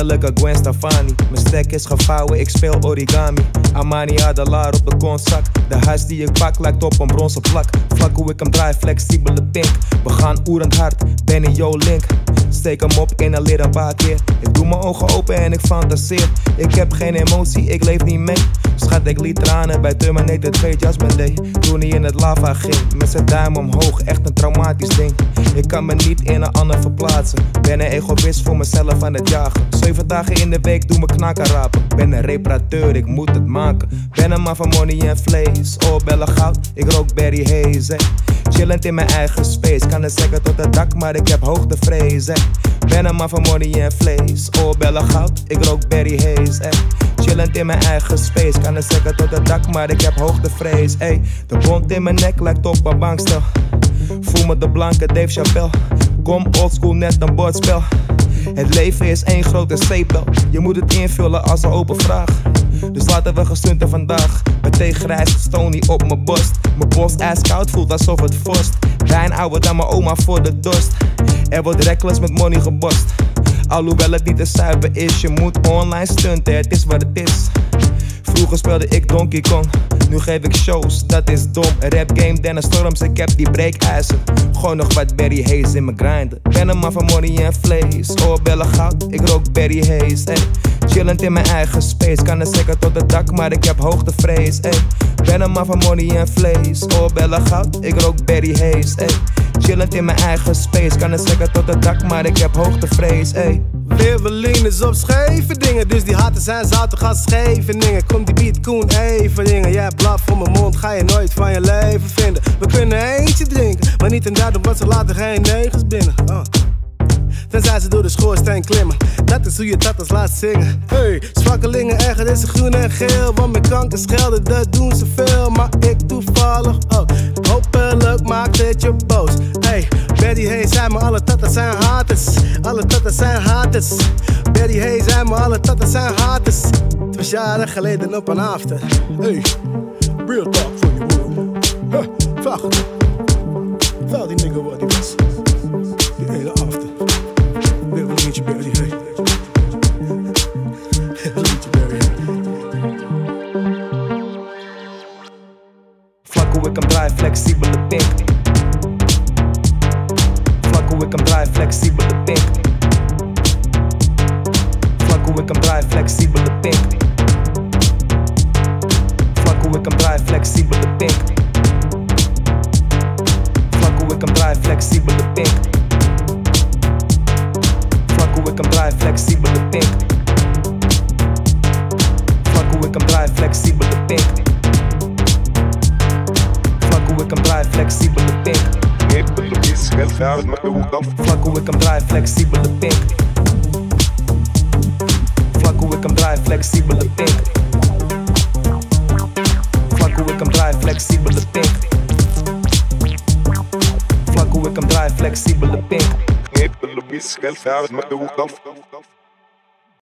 innerlijke Gwen Stefani. Mijn stek is gevouwen, ik speel origami. Armani Adelaar op de kontzak. De huis die ik pak lijkt op een bronzen plak. Vlak hoe ik hem draai, flexibele pink. We gaan oerend hard, ben in jouw link. Steek hem op, inhaleer een paar keer. Ik doe mijn ogen open en ik fantaseer. Ik heb geen emotie, ik leef niet mee. Schat, ik liet tranen bij Terminator 2 Jasmine Day. Toen hij in het lava ging, met zijn duim omhoog, echt een traumatisch ding. Ik kan me niet in een ander verplaatsen. Ben een egoïst voor mezelf aan het jagen. 7 dagen in de week doe me knaken rapen. Ben een reparateur, ik moet het maken. Ben een man van money en vlees. Oorbellen goud, ik rook Barry Hayes. Chillend in mijn eigen space. Kan het zeggen tot het dak, maar ik heb hoogtevrees. Ben een man van money en vlees. Oorbellen goud, ik rook Barry Hayes. Chillend in mijn eigen space. Kan het zeggen tot het dak, maar ik heb hoogtevrees. De bond in mijn nek lijkt op een bankstel. Voel me de blanke Dave Chappelle. Kom oldschool, net een bordspel. Het leven is één grote zeepbel. Je moet het invullen als een open vraag. Dus laten we gestunten vandaag. Met thee grijs, Stony op mijn borst. Mijn borst ijskoud voelt alsof het vorst. Wijn ouder dan mijn oma voor de dorst. Er wordt reckless met money gebost. Alhoewel het niet te zuiver is. Je moet online stunten, het is wat het is. Vroeger speelde ik Donkey Kong. Nu geef ik shows, dat is dom. Een rap game, Dennis Storms, ik heb die breekijzer. Gooi nog wat Barry Hayes in mijn grinder. Ben een man van money en vlees. Oorbellen goud, ik rook Barry Hayes. Chillend in mijn eigen space. Kan het zeggen tot het dak, maar ik heb hoogtevrees. Ben een man van money en vlees. Oorbellen goud, ik rook Barry Hayes. Chillend in mijn eigen space. Kan het zeggen tot het dak, maar ik heb hoogtevrees. Weerwelien is op scheve dingen, dus die haten zijn zoute gas Scheveningen. Komt die beat Koen even dingen. Jij blaf voor mijn mond, ga je nooit van je leven vinden. We kunnen eentje drinken, maar niet in dat omdat ze laten geen negens binnen. Tenzij ze door de schoorsteen klimmen. Dat is hoe je dat als laat zingen. Hey, zwakkelingen erger is groen en geel. Want met kanker schelden, dat doen ze veel. Maar ik toevallig ook. Hopelijk maakt het je boos. Hey, Barry Hayes zei me alle tatas zijn haters. Alle tatas zijn haters. Barry Hayes zei me alle tatas zijn haters. 2 jaren geleden op een after. Hey, real talk voor je broer. Vraag het. Vraag die nigga wat die was. Die hele after. Weer een liedje Barry Hayes. Liedje Barry Hayes. Vlak hoe ik hem draai, flexibele pink. Vlak hoe ik hem draai, flexibele pink. Vlak hoe ik hem draai, flexibele pink. Vlak hoe ik hem draai, flexibele pink. Vlak hoe ik hem draai, flexibele pink. Vlak hoe ik hem draai, flexibele pink. Vlak hoe ik hem draai, flexibele pink. Vlak hoe ik hem draai, flexibele pink. Vlak hoe ik hem draai, flexibele pink. Vlak hoe ik hem draai, flexibele pink. Vlak hoe ik hem draai, flexibele pink. Vlak hoe ik hem draai, flexibele pink. Luis, que el feo, me gusta.